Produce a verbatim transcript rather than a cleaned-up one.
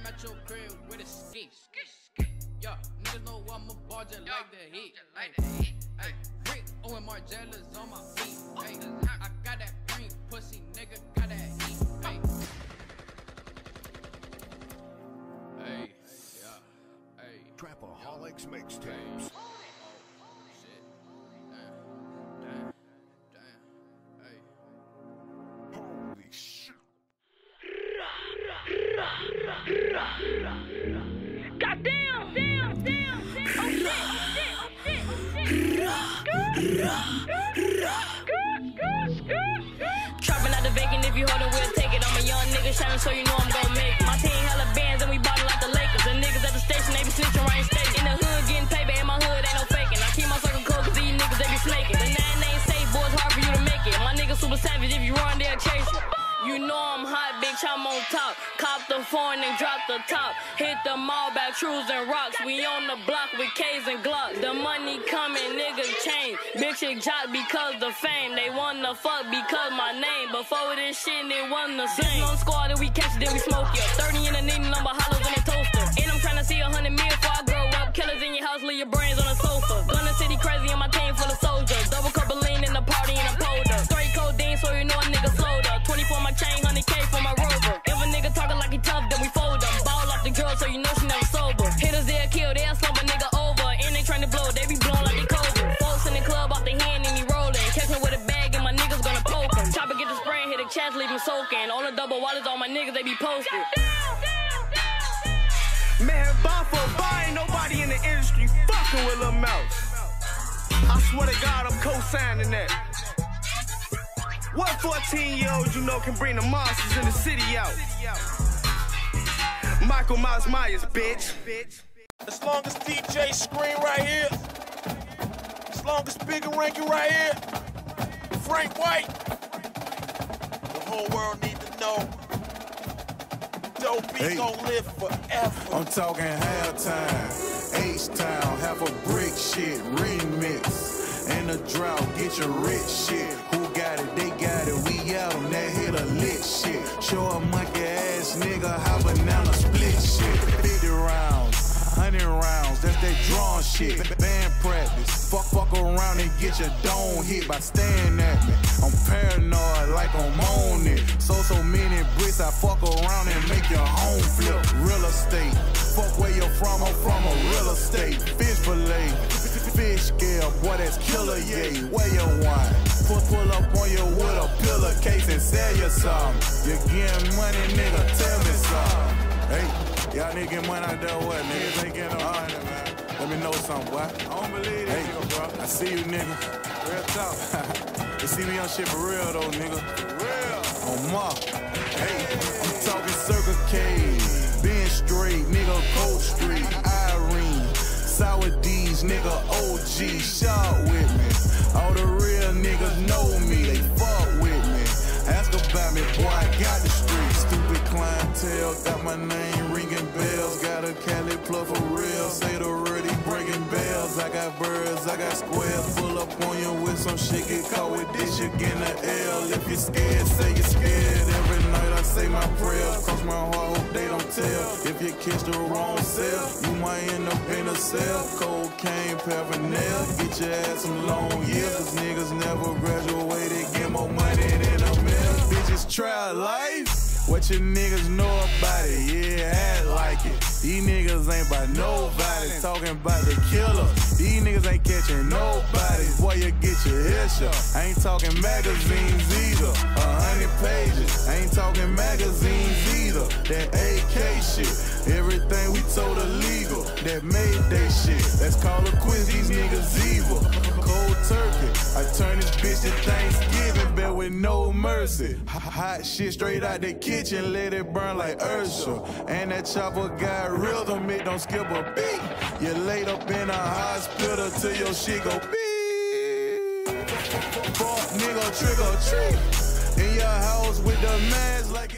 I'm at your crib with a ski. Yeah, niggas know I'm a ball just like the heat. Hey, Rick Owen Margiella's on my feet. Hey, I got that green pussy, nigga, got that heat. Hey, hey, yeah, hey. Trapaholics mixtapes. Oh shit, damn, damn, damn, hey. Holy shit. Goddamn, damn, damn, damn. Oh shit, oh shit, oh shit, oh shit. Trapping out the vacant, if you hold it, we'll take it. I'm a young nigga shining, so you know I'm gon' make it. My team hella bands and we ballin' like the Lakers. The niggas at the station, they be snitching right in state. In the hood, getting paper, in my hood, ain't no faking. I keep my circle cold, cause these niggas, they be snaking. The nine ain't safe, boy, it's hard for you to make it. My niggas super savage, if you run, they'll chase you. You know I'm hot, bitch, I'm on top. Cop the phone and drop the top. Hit the mall back, trues and rocks. We on the block with K's and Glock. The money coming, niggas change. Bitch, it jock because the fame. They wanna fuck because my name. Before this shit, it wasn't the same. On squad, and we catch it, then we smoke it. thirty in the needle number, hollows in the toaster. And I'm tryna see a hundred mil before I grow up. Killers in your house, leave your brains on the sofa. Gun the city crazy, and my team full of soldiers. Double cup of lean in the party, and I'm pulled up. Straight codeine, so you know a nigga sold up. twenty-four my chain, one hundred K for my rover. If a nigga talking like he tough, then we fold him. Ball off the girl, so you know she never sober. Hitters, they'll kill, they'll slump a nigga over. And they tryna blow, they be blowing like they COVID. Folks in the club off the hand and he rolling. Catch me with a bag and my niggas gonna poke him. Chopper get the spray and hit the chest, leave him soaking. On the double wallets, all my niggas, they be posted. Man, bar for bar, ain't nobody in the industry fucking with Lil Mouse. I swear to God, I'm co-signing that. What fourteen year old you know can bring the monsters in the city out? Michael Mouse Myers, bitch. As long as D J Scream right here, as long as Bigger Ranky right here, Frank White, the whole world need to know. Dope B hey. Gon' live forever. I'm talking halftime, H-Town, half a brick shit, remix. And a drought, get your rich shit. Who got it? They got it. We out on that hit a lit shit. Show a monkey ass nigga how banana split shit. fifty rounds, one hundred rounds, that's that drawn shit. Band practice, fuck fuck around and get your dome hit by staring at me. I'm paranoid like I'm on it. So so many bricks, I fuck around and make your home flip. Real estate, fuck where you're from, I'm from a real estate. Fish fillet, fish scale, boy that's killer, yay. Where you want? Pull, pull up on you with a pillowcase and sell you some. You getting money, nigga, tell me some. Hey, y'all niggas get money out there, what, niggas ain't getting no money, man. Let me know something, boy. I don't believe hey, this, bro. I see you, nigga. Real talk. You see me on shit for real, though, nigga. For real. On Mark. Hey, I'm talking Circle K. Being straight, nigga, Cold Street. Irene. Sour D's, nigga, O G. Shot with me. All the real niggas know me. They fuck with me. Ask about me, boy, I got the street. Stupid clientele, got my name ringing bells. Got a Cali plug for real. Say the word, he breaking bells. I got birds, I got squares. Pull up on you with some shit, get caught with this, you get an L. If you're scared, say you're scared. Every night I say my prayers. Cross my heart, hope they don't tell. If you catch the wrong cell, you might end up in a cell. Cocaine, paraphernalia, get your ass some long years. Cause niggas never graduated, get more money than a mill. Bitches try life. What you niggas know about it? Yeah, act like it. These niggas ain't about nobody. Talking about the killer. These niggas ain't catching nobody. Boy, you get your head shot. I ain't talking magazines either. A hundred pages. I ain't talking magazines either. That A K shit. Everything we told illegal. That Mayday shit. Let's call a quiz. These niggas evil. Cold turkey. I turn this bitch to Thanksgiving, bet with no mercy. Hot shit straight out the kitchen, let it burn like Ursula. And that chopper got rhythm, it don't skip a beat. You laid up in a hospital till your shit go beep. Fuck nigga, trick or treat. In your house with the mask like